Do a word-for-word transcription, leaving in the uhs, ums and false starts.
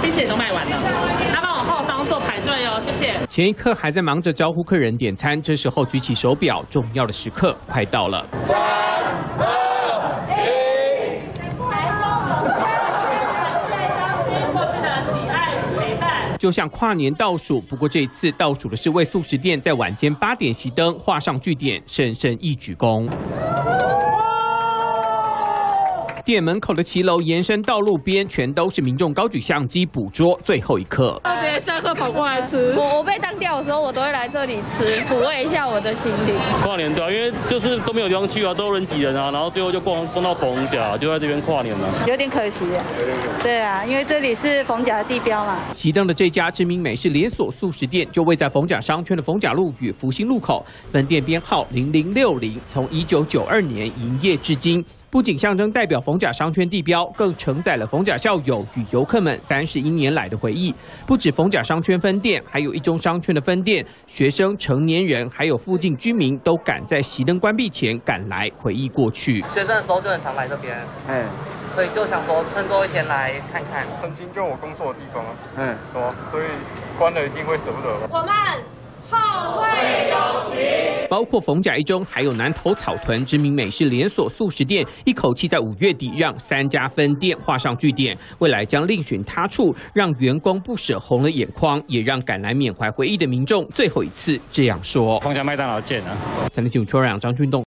冰淇淋都卖完了，那帮我后方做排队哦，谢谢。 前一刻还在忙着招呼客人点餐，这时候举起手表，重要的时刻快到了。三二一，台中总感谢乡亲过去的喜爱与陪伴。就像跨年倒数，不过这一次倒数的是为素食店在晚间八点熄灯，画上句点，深深一鞠躬。 店门口的骑楼延伸到路边，全都是民众高举相机捕捉最后一刻。 特别下课跑过来吃， 我我被当掉的时候，我都会来这里吃，抚慰一下我的心灵。 跨年对啊，因为就是都没有地方去啊，都人挤人啊，然后最后就逛逛到逢甲，就在这边跨年了。 有点可惜啊。对啊，因为这里是逢甲的地标嘛。 熄灯的这家知名美式连锁素食店，就位在逢甲商圈的逢甲路与福兴路口，分店编号零零六零，从一九九二年营业至今。 不仅象征代表逢甲商圈地标，更承载了逢甲校友与游客们三十一年来的回忆。不止逢甲商圈分店，还有一中商圈的分店，学生、成年人还有附近居民都赶在熄灯关闭前赶来回忆过去。 学生的时候就很常来这边，嗯，所以就想说趁多一天来看看。 曾经就我工作的地方啊，嗯，对吧？所以关了一定会舍不得。 我们后会有期。 包括逢甲一中，还有南投草屯知名美式连锁素食店，一口气在五月底让三家分店画上句点。未来将另寻他处，让员工不舍红了眼眶，也让赶来缅怀回忆的民众最后一次这样说：“ 逢甲麦当劳见啊！” 三立新闻邱让张俊栋。